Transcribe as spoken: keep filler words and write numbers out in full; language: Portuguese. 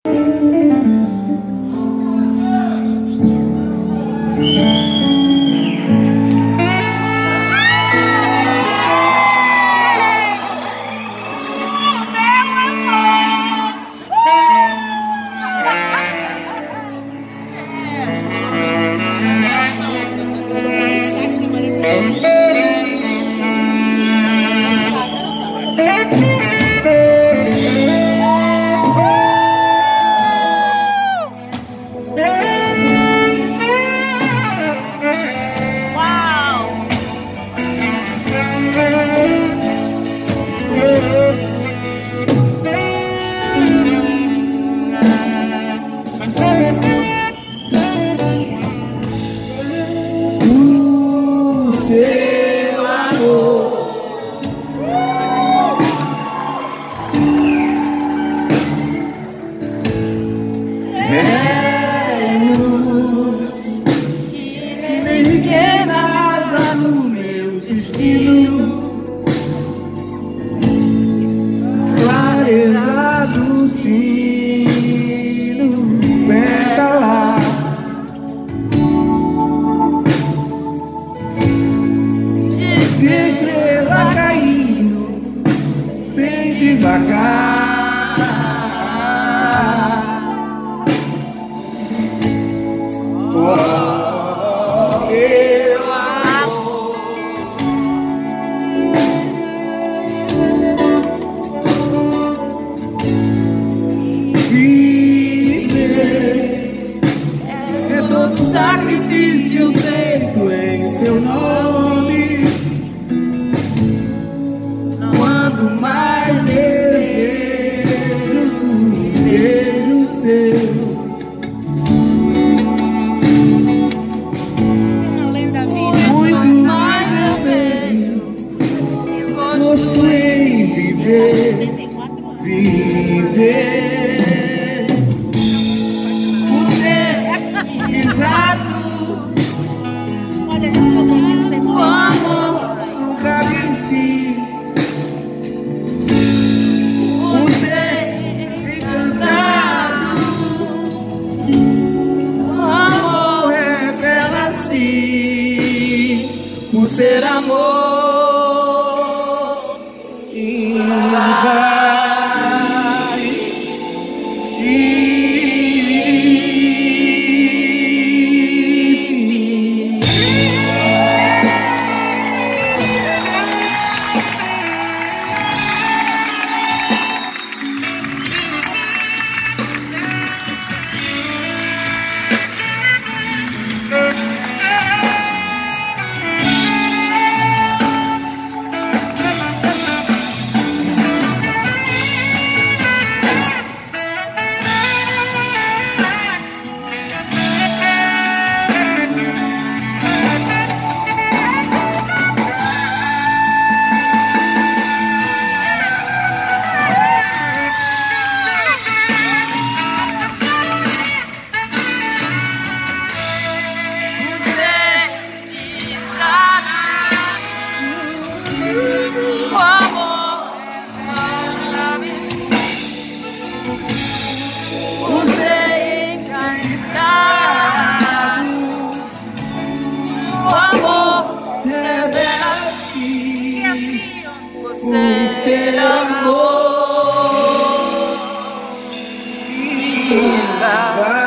Clareza do tino, pétala, de estrela caindo bem devagar. Oh, meu amor, viver é todo sacrifício feito em seu nome. Quanto mais desejo, beijo seu, gosto em viver, viver o ser exato, o amor nunca venci, o ser encantado, o amor revela-se, o ser amor. O ser amor,